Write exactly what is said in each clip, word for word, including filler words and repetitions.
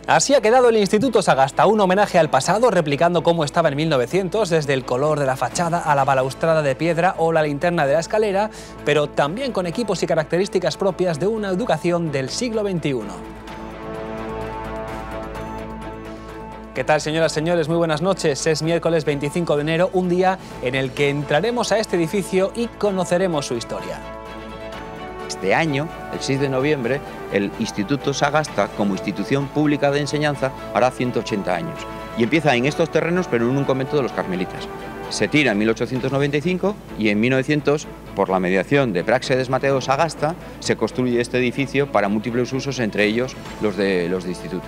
Así ha quedado el Instituto Sagasta, un homenaje al pasado, replicando cómo estaba en mil novecientos, desde el color de la fachada a la balaustrada de piedra o la linterna de la escalera, pero también con equipos y características propias de una educación del siglo veintiuno. ¿Qué tal, señoras y señores? Muy buenas noches. Es miércoles veinticinco de enero, un día en el que entraremos a este edificio y conoceremos su historia. Este año, el seis de noviembre, el Instituto Sagasta, como institución pública de enseñanza, hará ciento ochenta años. Y empieza en estos terrenos, pero en un convento de los carmelitas. Se tira en mil ochocientos noventa y cinco y en mil novecientos, por la mediación de Práxedes Mateo Sagasta, se construye este edificio para múltiples usos, entre ellos los de, los de instituto.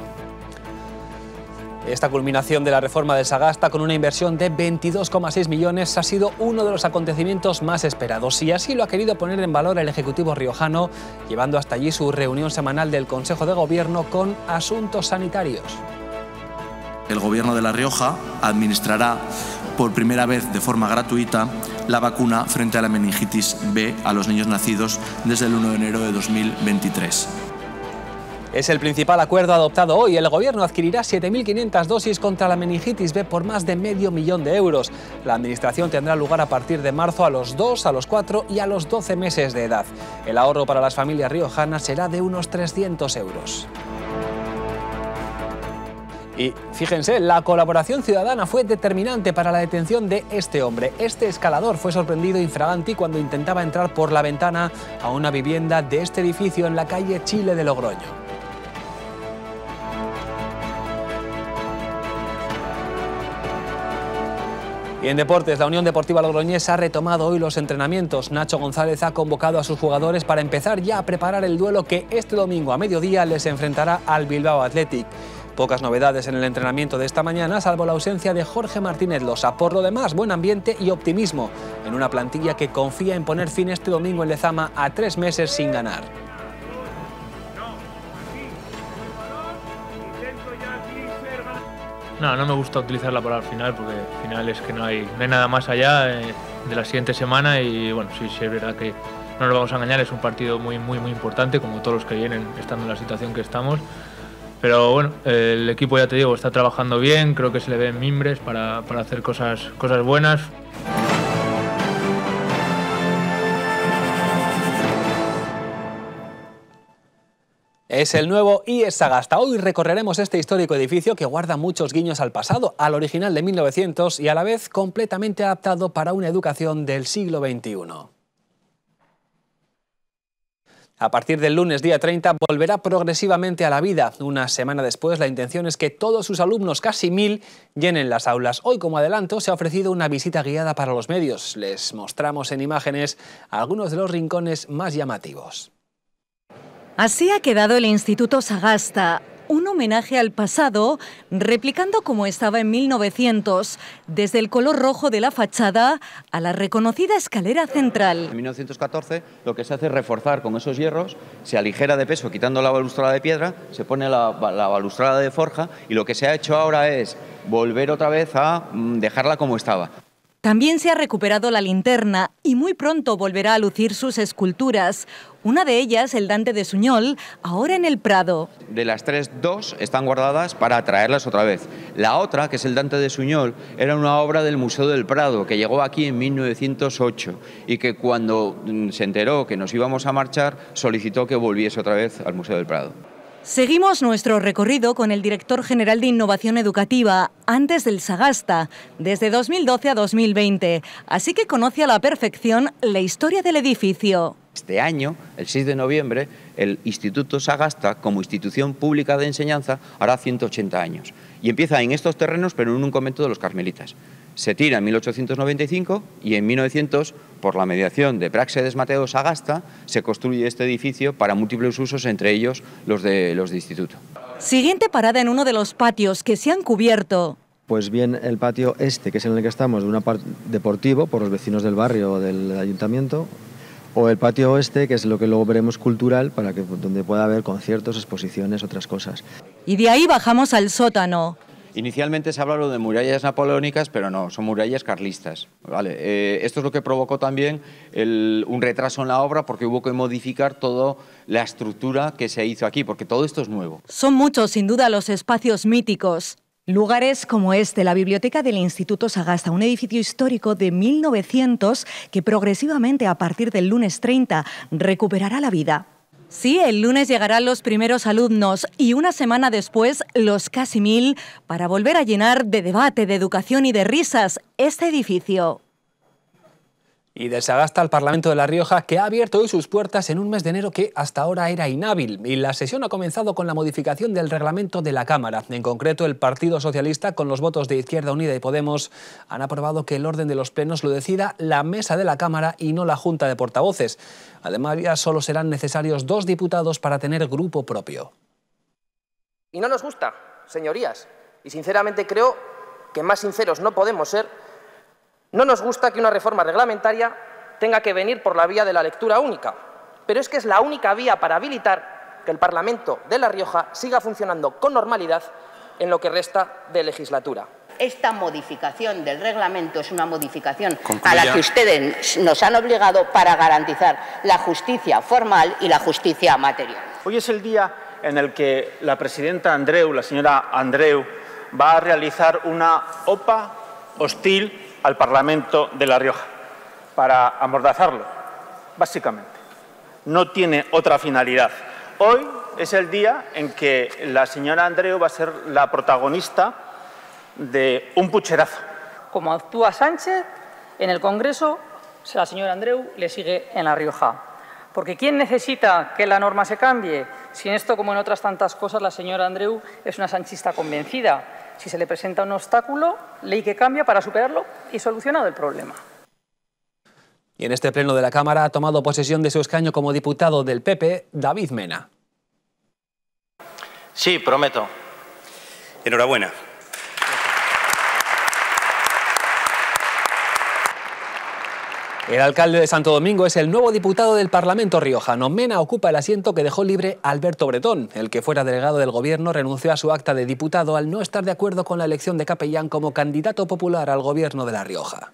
Esta culminación de la reforma del Sagasta, con una inversión de veintidós coma seis millones, ha sido uno de los acontecimientos más esperados, y así lo ha querido poner en valor el Ejecutivo riojano, llevando hasta allí su reunión semanal del Consejo de Gobierno con asuntos sanitarios. El Gobierno de La Rioja administrará por primera vez de forma gratuita la vacuna frente a la meningitis B a los niños nacidos desde el uno de enero de dos mil veintitrés. Es el principal acuerdo adoptado hoy. El Gobierno adquirirá siete mil quinientas dosis contra la meningitis B por más de medio millón de euros. La administración tendrá lugar a partir de marzo a los dos, a los cuatro y a los doce meses de edad. El ahorro para las familias riojanas será de unos trescientos euros. Y fíjense, la colaboración ciudadana fue determinante para la detención de este hombre. Este escalador fue sorprendido infraganti cuando intentaba entrar por la ventana a una vivienda de este edificio en la calle Chile de Logroño. Y en deportes, la Unión Deportiva Logroñesa ha retomado hoy los entrenamientos. Nacho González ha convocado a sus jugadores para empezar ya a preparar el duelo que este domingo a mediodía les enfrentará al Bilbao Athletic. Pocas novedades en el entrenamiento de esta mañana, salvo la ausencia de Jorge Martínez Losa. Por lo demás, buen ambiente y optimismo en una plantilla que confía en poner fin este domingo en Lezama a tres meses sin ganar. No, no me gusta utilizar la palabra final, porque al final es que no hay, no hay nada más allá eh, de la siguiente semana. Y bueno, sí, sí es verdad que no nos vamos a engañar, es un partido muy, muy, muy importante, como todos los que vienen estando en la situación que estamos. Pero bueno, eh, el equipo, ya te digo, está trabajando bien, creo que se le ven mimbres para, para hacer cosas, cosas buenas. Es el nuevo I E S Sagasta. Hoy recorreremos este histórico edificio que guarda muchos guiños al pasado, al original de mil novecientos y a la vez completamente adaptado para una educación del siglo veintiuno. A partir del lunes día treinta volverá progresivamente a la vida. Una semana después, la intención es que todos sus alumnos, casi mil, llenen las aulas. Hoy, como adelanto, se ha ofrecido una visita guiada para los medios. Les mostramos en imágenes algunos de los rincones más llamativos. Así ha quedado el Instituto Sagasta, un homenaje al pasado, replicando como estaba en mil novecientos, desde el color rojo de la fachada a la reconocida escalera central. En mil novecientos catorce lo que se hace es reforzar con esos hierros, se aligera de peso quitando la balustrada de piedra, se pone la, la balustrada de forja y lo que se ha hecho ahora es volver otra vez a dejarla como estaba. También se ha recuperado la linterna y muy pronto volverá a lucir sus esculturas. Una de ellas, el Dante de Suñol, ahora en el Prado. De las tres, dos están guardadas para traerlas otra vez. La otra, que es el Dante de Suñol, era una obra del Museo del Prado que llegó aquí en mil novecientos ocho y que cuando se enteró que nos íbamos a marchar solicitó que volviese otra vez al Museo del Prado. Seguimos nuestro recorrido con el director general de Innovación Educativa, antes del Sagasta, desde dos mil doce a dos mil veinte, así que conoce a la perfección la historia del edificio. Este año, el seis de noviembre, el Instituto Sagasta, como institución pública de enseñanza, hará ciento ochenta años. Y empieza en estos terrenos, pero en un convento de los carmelitas. Se tira en mil ochocientos noventa y cinco y en mil novecientos, por la mediación de Práxedes Mateo Sagasta, se construye este edificio para múltiples usos, entre ellos los de, los de instituto. Siguiente parada en uno de los patios que se han cubierto. Pues bien, el patio este, que es en el que estamos, de una parte deportivo, por los vecinos del barrio o del ayuntamiento, o el patio oeste, que es lo que luego veremos cultural, para que donde pueda haber conciertos, exposiciones, otras cosas. Y de ahí bajamos al sótano. Inicialmente se hablaba de murallas napoleónicas, pero no, son murallas carlistas. Vale, eh, esto es lo que provocó también el, un retraso en la obra, porque hubo que modificar toda la estructura que se hizo aquí, porque todo esto es nuevo. Son muchos, sin duda, los espacios míticos. Lugares como este, la biblioteca del Instituto Sagasta, un edificio histórico de mil novecientos que progresivamente, a partir del lunes treinta, recuperará la vida. Sí, el lunes llegarán los primeros alumnos y una semana después los casi mil para volver a llenar de debate, de educación y de risas este edificio. Y del Sagasta al Parlamento de La Rioja, que ha abierto hoy sus puertas en un mes de enero que hasta ahora era inhábil. Y la sesión ha comenzado con la modificación del reglamento de la Cámara. En concreto, el Partido Socialista, con los votos de Izquierda Unida y Podemos, han aprobado que el orden de los plenos lo decida la mesa de la Cámara y no la Junta de Portavoces. Además, ya solo serán necesarios dos diputados para tener grupo propio. Y no nos gusta, señorías, y sinceramente creo que más sinceros no podemos ser. No nos gusta que una reforma reglamentaria tenga que venir por la vía de la lectura única, pero es que es la única vía para habilitar que el Parlamento de La Rioja siga funcionando con normalidad en lo que resta de legislatura. Esta modificación del reglamento es una modificación a la que ustedes nos han obligado para garantizar la justicia formal y la justicia material. Hoy es el día en el que la presidenta Andreu, la señora Andreu, va a realizar una OPA hostil al Parlamento de La Rioja, para amordazarlo, básicamente. No tiene otra finalidad. Hoy es el día en que la señora Andreu va a ser la protagonista de un pucherazo. Como actúa Sánchez en el Congreso, la señora Andreu le sigue en La Rioja. Porque ¿quién necesita que la norma se cambie? Si en esto, como en otras tantas cosas, la señora Andreu es una sanchista convencida. Si se le presenta un obstáculo, ley que cambia para superarlo y solucionado el problema. Y en este pleno de la Cámara ha tomado posesión de su escaño como diputado del P P, David Mena. Sí, prometo. Enhorabuena. El alcalde de Santo Domingo es el nuevo diputado del Parlamento riojano. Mena ocupa el asiento que dejó libre Alberto Bretón. El que fuera delegado del Gobierno renunció a su acta de diputado al no estar de acuerdo con la elección de capellán como candidato popular al Gobierno de La Rioja.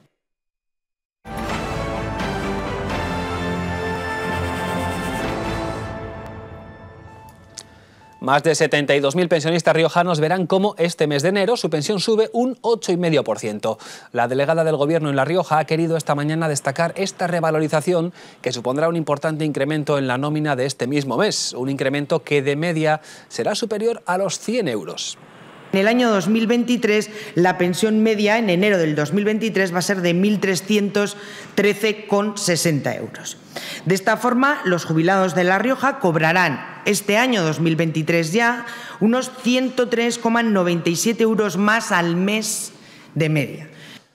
Más de setenta y dos mil pensionistas riojanos verán cómo este mes de enero su pensión sube un ocho coma cinco por ciento. La delegada del Gobierno en La Rioja ha querido esta mañana destacar esta revalorización que supondrá un importante incremento en la nómina de este mismo mes, un incremento que de media será superior a los cien euros. En el año dos mil veintitrés, la pensión media en enero del dos mil veintitrés va a ser de mil trescientos trece coma sesenta euros. De esta forma, los jubilados de La Rioja cobrarán este año dos mil veintitrés ya unos ciento tres coma noventa y siete euros más al mes de media.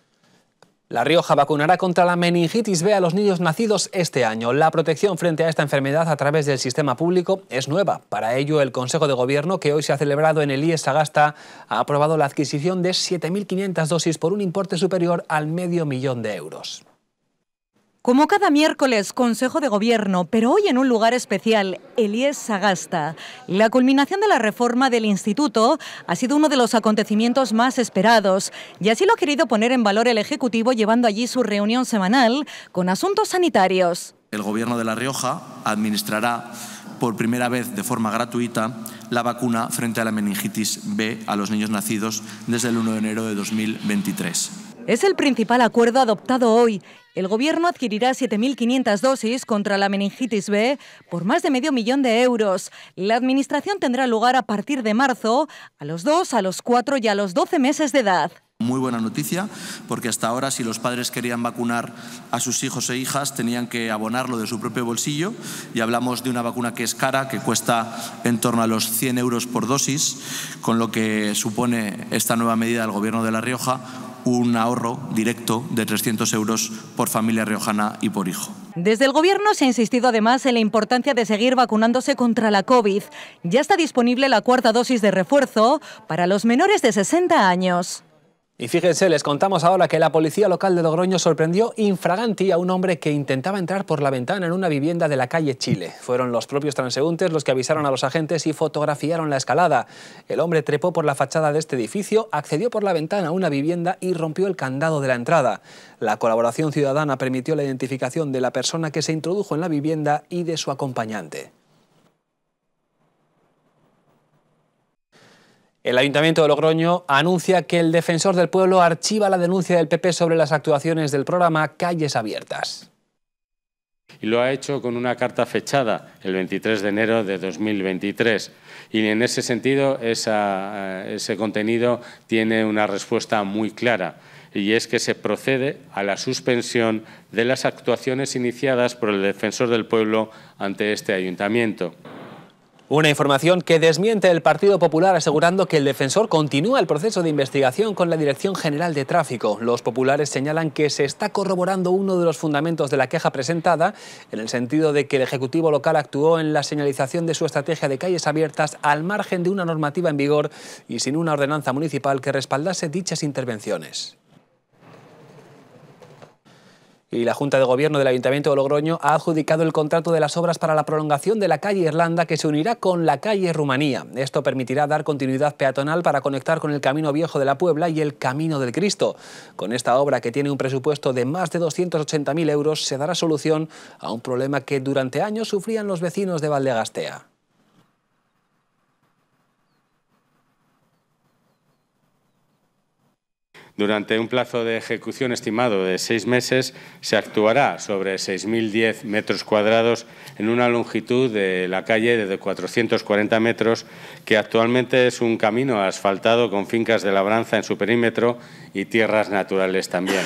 La Rioja vacunará contra la meningitis B a los niños nacidos este año. La protección frente a esta enfermedad a través del sistema público es nueva. Para ello, el Consejo de Gobierno, que hoy se ha celebrado en el I E S Sagasta, ha aprobado la adquisición de siete mil quinientas dosis por un importe superior al medio millón de euros. Como cada miércoles, Consejo de Gobierno, pero hoy en un lugar especial, el I E S Sagasta. La culminación de la reforma del Instituto ha sido uno de los acontecimientos más esperados y así lo ha querido poner en valor el Ejecutivo llevando allí su reunión semanal con asuntos sanitarios. El Gobierno de La Rioja administrará por primera vez de forma gratuita la vacuna frente a la meningitis B a los niños nacidos desde el uno de enero de dos mil veintitrés. Es el principal acuerdo adoptado hoy. El Gobierno adquirirá siete mil quinientas dosis contra la meningitis B por más de medio millón de euros. La administración tendrá lugar a partir de marzo a los dos, a los cuatro y a los doce meses de edad. Muy buena noticia, porque hasta ahora si los padres querían vacunar a sus hijos e hijas tenían que abonarlo de su propio bolsillo y hablamos de una vacuna que es cara, que cuesta en torno a los cien euros por dosis, con lo que supone esta nueva medida del Gobierno de La Rioja un ahorro directo de trescientos euros por familia riojana y por hijo. Desde el Gobierno se ha insistido además en la importancia de seguir vacunándose contra la COVID. Ya está disponible la cuarta dosis de refuerzo para los menores de sesenta años. Y fíjense, les contamos ahora que la policía local de Logroño sorprendió infraganti a un hombre que intentaba entrar por la ventana en una vivienda de la calle Chile. Fueron los propios transeúntes los que avisaron a los agentes y fotografiaron la escalada. El hombre trepó por la fachada de este edificio, accedió por la ventana a una vivienda y rompió el candado de la entrada. La colaboración ciudadana permitió la identificación de la persona que se introdujo en la vivienda y de su acompañante. El Ayuntamiento de Logroño anuncia que el Defensor del Pueblo archiva la denuncia del P P sobre las actuaciones del programa Calles Abiertas. Y lo ha hecho con una carta fechada el veintitrés de enero de dos mil veintitrés. Y en ese sentido, esa, ese contenido tiene una respuesta muy clara. Y es que se procede a la suspensión de las actuaciones iniciadas por el Defensor del Pueblo ante este Ayuntamiento. Una información que desmiente el Partido Popular asegurando que el defensor continúa el proceso de investigación con la Dirección General de Tráfico. Los populares señalan que se está corroborando uno de los fundamentos de la queja presentada, en el sentido de que el Ejecutivo local actuó en la señalización de su estrategia de calles abiertas al margen de una normativa en vigor y sin una ordenanza municipal que respaldase dichas intervenciones. Y la Junta de Gobierno del Ayuntamiento de Logroño ha adjudicado el contrato de las obras para la prolongación de la calle Irlanda, que se unirá con la calle Rumanía. Esto permitirá dar continuidad peatonal para conectar con el Camino Viejo de la Puebla y el Camino del Cristo. Con esta obra, que tiene un presupuesto de más de doscientos ochenta mil euros, se dará solución a un problema que durante años sufrían los vecinos de Valdegastea. Durante un plazo de ejecución estimado de seis meses, se actuará sobre seis mil diez metros cuadrados en una longitud de la calle de cuatrocientos cuarenta metros, que actualmente es un camino asfaltado con fincas de labranza en su perímetro y tierras naturales también.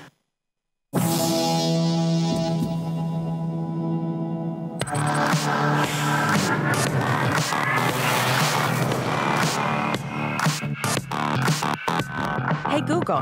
Hey Google.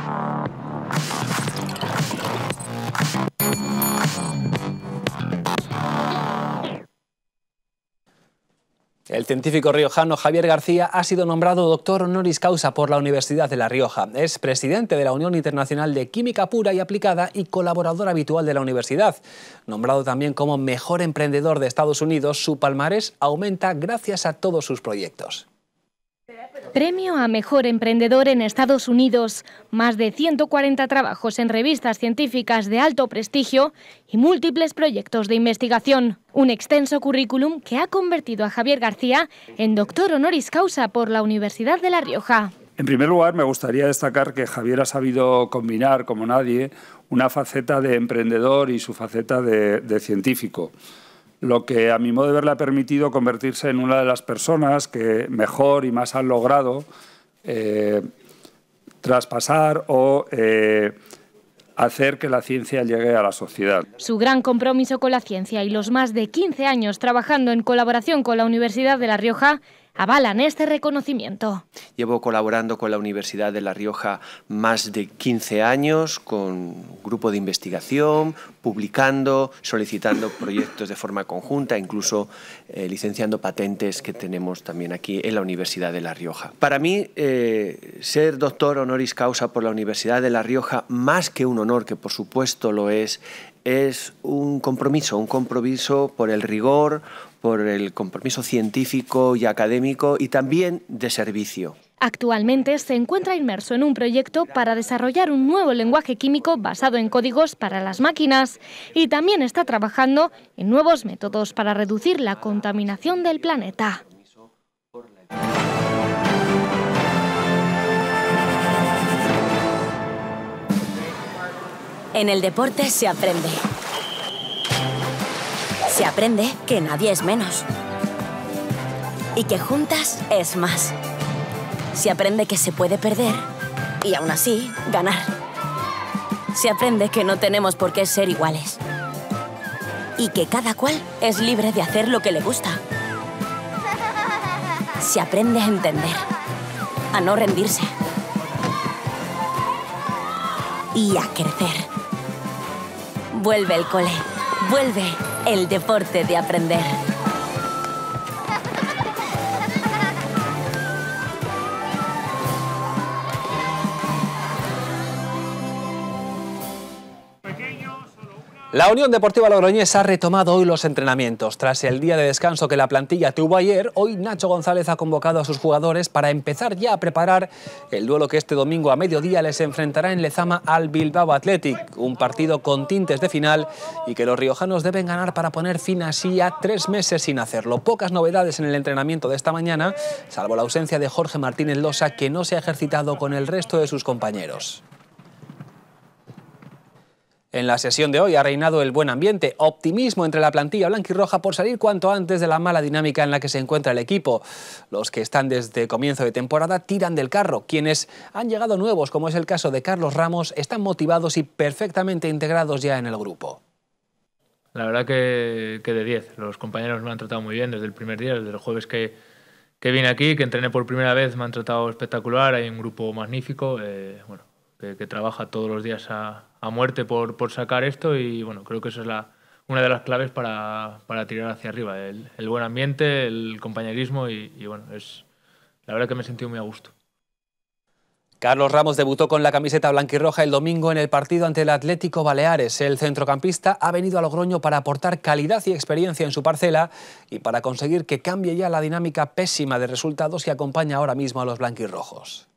El científico riojano Javier García ha sido nombrado doctor honoris causa por la Universidad de La Rioja. Es presidente de la Unión Internacional de Química Pura y Aplicada y colaborador habitual de la universidad. Nombrado también como mejor emprendedor de Estados Unidos, su palmarés aumenta gracias a todos sus proyectos. Premio a Mejor Emprendedor en Estados Unidos, más de ciento cuarenta trabajos en revistas científicas de alto prestigio y múltiples proyectos de investigación. Un extenso currículum que ha convertido a Javier García en doctor honoris causa por la Universidad de La Rioja. En primer lugar, me gustaría destacar que Javier ha sabido combinar, como nadie, una faceta de emprendedor y su faceta de, de científico, lo que a mi modo de ver le ha permitido convertirse en una de las personas que mejor y más han logrado eh, traspasar o eh, hacer que la ciencia llegue a la sociedad. Su gran compromiso con la ciencia y los más de quince años trabajando en colaboración con la Universidad de La Rioja avalan este reconocimiento. Llevo colaborando con la Universidad de La Rioja más de quince años, con un grupo de investigación, publicando, solicitando proyectos de forma conjunta, incluso eh, licenciando patentes que tenemos también aquí en la Universidad de La Rioja. Para mí, eh, ser doctor honoris causa por la Universidad de La Rioja, más que un honor, que por supuesto lo es, es un compromiso, un compromiso por el rigor, por el compromiso científico y académico y también de servicio. Actualmente se encuentra inmerso en un proyecto para desarrollar un nuevo lenguaje químico basado en códigos para las máquinas y también está trabajando en nuevos métodos para reducir la contaminación del planeta. En el deporte se aprende. Se aprende que nadie es menos y que juntas es más. Se aprende que se puede perder y aún así ganar. Se aprende que no tenemos por qué ser iguales y que cada cual es libre de hacer lo que le gusta. Se aprende a entender, a no rendirse y a crecer. Vuelve el cole, vuelve el deporte de aprender. La Unión Deportiva Logroñés ha retomado hoy los entrenamientos. Tras el día de descanso que la plantilla tuvo ayer, hoy Nacho González ha convocado a sus jugadores para empezar ya a preparar el duelo que este domingo a mediodía les enfrentará en Lezama al Bilbao Athletic. Un partido con tintes de final y que los riojanos deben ganar para poner fin así a tres meses sin hacerlo. Pocas novedades en el entrenamiento de esta mañana, salvo la ausencia de Jorge Martínez Losa, que no se ha ejercitado con el resto de sus compañeros. En la sesión de hoy ha reinado el buen ambiente, optimismo entre la plantilla blanquirroja por salir cuanto antes de la mala dinámica en la que se encuentra el equipo. Los que están desde comienzo de temporada tiran del carro. Quienes han llegado nuevos, como es el caso de Carlos Ramos, están motivados y perfectamente integrados ya en el grupo. La verdad que, que de diez. Los compañeros me han tratado muy bien desde el primer día, desde el jueves que, que vine aquí, que entrené por primera vez, me han tratado espectacular. Hay un grupo magnífico, eh, bueno, que, que trabaja todos los días a... a muerte por, por sacar esto y bueno, creo que esa es la, una de las claves para, para tirar hacia arriba, el, el buen ambiente, el compañerismo y, y bueno, es la verdad que me he sentido muy a gusto. Carlos Ramos debutó con la camiseta blanquirroja el domingo en el partido ante el Atlético Baleares. El centrocampista ha venido a Logroño para aportar calidad y experiencia en su parcela y para conseguir que cambie ya la dinámica pésima de resultados que acompaña ahora mismo a los blanquirrojos.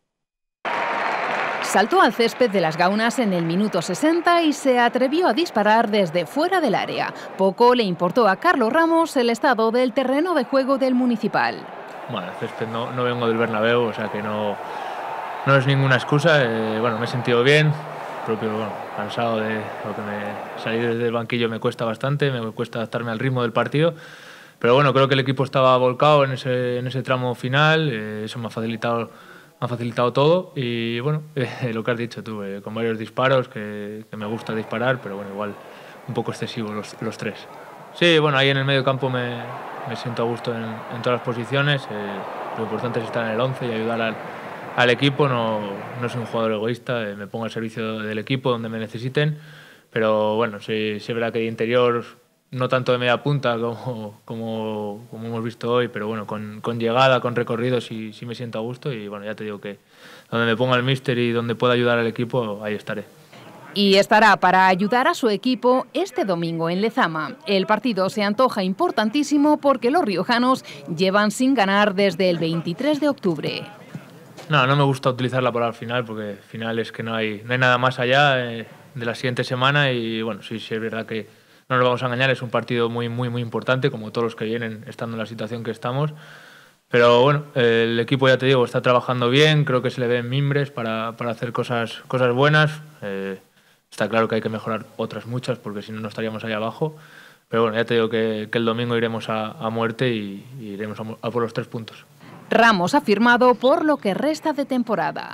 Saltó al césped de las Gaunas en el minuto sesenta y se atrevió a disparar desde fuera del área. Poco le importó a Carlos Ramos el estado del terreno de juego del Municipal. Bueno, el césped no, no vengo del Bernabéu, o sea que no, no es ninguna excusa. Eh, bueno, me he sentido bien, propio, bueno, cansado de lo que me salir desde el banquillo me cuesta bastante, me cuesta adaptarme al ritmo del partido. Pero bueno, creo que el equipo estaba volcado en ese, en ese tramo final, eh, eso me ha facilitado... Me ha facilitado todo y bueno, eh, lo que has dicho tú, eh, con varios disparos, que, que me gusta disparar, pero bueno, igual un poco excesivos los, los tres. Sí, bueno, ahí en el medio campo me, me siento a gusto en, en todas las posiciones, eh, lo importante es estar en el once y ayudar al, al equipo, no, no soy un jugador egoísta, eh, me pongo al servicio del equipo donde me necesiten, pero bueno, sí, sí es verdad que de interior... No tanto de media punta como, como, como hemos visto hoy, pero bueno, con, con llegada, con recorrido, sí, sí me siento a gusto y bueno, ya te digo que donde me ponga el míster y donde pueda ayudar al equipo, ahí estaré. Y estará para ayudar a su equipo este domingo en Lezama. El partido se antoja importantísimo porque los riojanos llevan sin ganar desde el veintitrés de octubre. No, no me gusta utilizar la palabra final porque al final es que no hay, no hay nada más allá eh, de la siguiente semana y bueno, sí, sí es verdad que no nos vamos a engañar, es un partido muy, muy, muy importante, como todos los que vienen estando en la situación que estamos. Pero bueno, el equipo, ya te digo, está trabajando bien, creo que se le ven mimbres para, para hacer cosas, cosas buenas. Eh, está claro que hay que mejorar otras muchas, porque si no, no estaríamos ahí abajo. Pero bueno, ya te digo que, que el domingo iremos a, a muerte y, y iremos a, a por los tres puntos. Ramos ha firmado por lo que resta de temporada.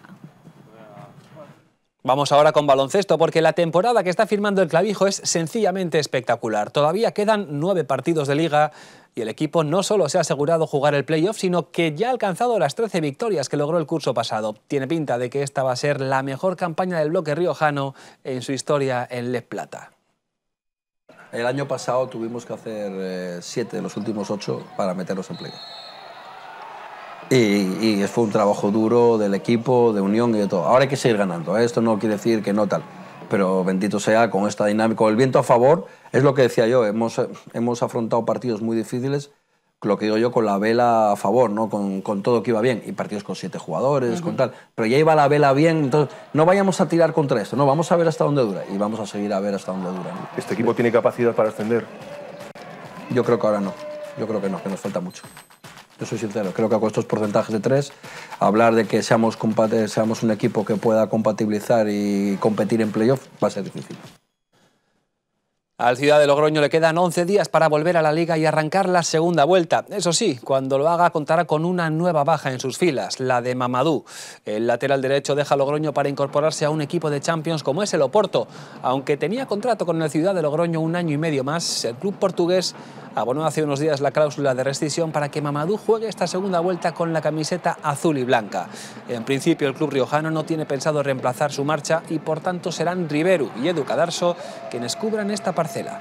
Vamos ahora con baloncesto, porque la temporada que está firmando el Clavijo es sencillamente espectacular. Todavía quedan nueve partidos de liga y el equipo no solo se ha asegurado jugar el playoff, sino que ya ha alcanzado las trece victorias que logró el curso pasado. Tiene pinta de que esta va a ser la mejor campaña del bloque riojano en su historia en Les Plata. El año pasado tuvimos que hacer eh, siete de los últimos ocho para meternos en playoff. Y, y fue un trabajo duro del equipo, de unión y de todo. Ahora hay que seguir ganando, ¿eh? Esto no quiere decir que no tal, pero bendito sea con esta dinámica, con el viento a favor, es lo que decía yo, hemos, hemos afrontado partidos muy difíciles, lo que digo yo, con la vela a favor, ¿no? con, con todo que iba bien, y partidos con siete jugadores, uh-huh. con tal, pero ya iba la vela bien, entonces no vayamos a tirar contra esto, no, vamos a ver hasta dónde dura, y vamos a seguir a ver hasta dónde dura, ¿no? ¿Este equipo tiene capacidad para ascender? Yo creo que ahora no, yo creo que no, que nos falta mucho. Yo soy sincero, creo que con estos porcentajes de tres, hablar de que seamos, seamos un equipo que pueda compatibilizar y competir en playoff va a ser difícil. Al Ciudad de Logroño le quedan once días para volver a la Liga y arrancar la segunda vuelta. Eso sí, cuando lo haga contará con una nueva baja en sus filas, la de Mamadou. El lateral derecho deja Logroño para incorporarse a un equipo de Champions como es el Oporto. Aunque tenía contrato con el Ciudad de Logroño un año y medio más, el club portugués abonó hace unos días la cláusula de rescisión para que Mamadou juegue esta segunda vuelta con la camiseta azul y blanca. En principio, el club riojano no tiene pensado reemplazar su marcha y por tanto serán Riberu y Edu Cadarso quienes cubran esta parcela.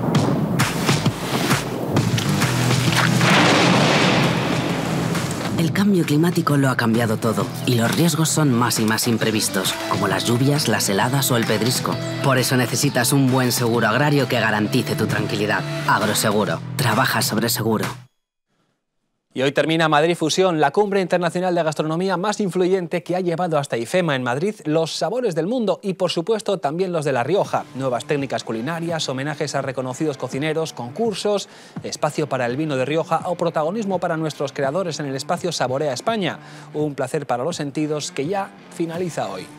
El cambio climático lo ha cambiado todo y los riesgos son más y más imprevistos, como las lluvias, las heladas o el pedrisco. Por eso necesitas un buen seguro agrario que garantice tu tranquilidad. Agroseguro. Trabaja sobre seguro. Y hoy termina Madrid Fusión, la cumbre internacional de gastronomía más influyente que ha llevado hasta IFEMA en Madrid los sabores del mundo y, por supuesto, también los de La Rioja. Nuevas técnicas culinarias, homenajes a reconocidos cocineros, concursos, espacio para el vino de Rioja o protagonismo para nuestros creadores en el espacio Saborea España. Un placer para los sentidos que ya finaliza hoy.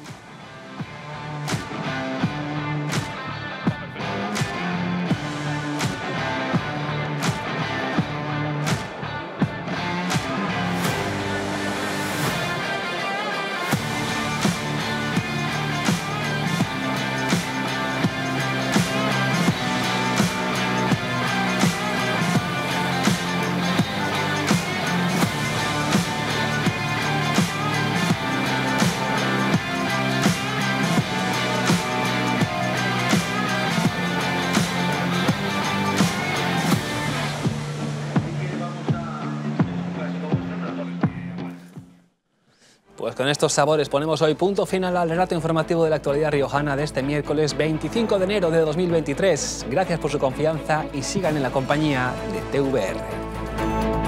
Pues con estos sabores ponemos hoy punto final al relato informativo de la actualidad riojana de este miércoles veinticinco de enero de dos mil veintitrés. Gracias por su confianza y sigan en la compañía de T V R.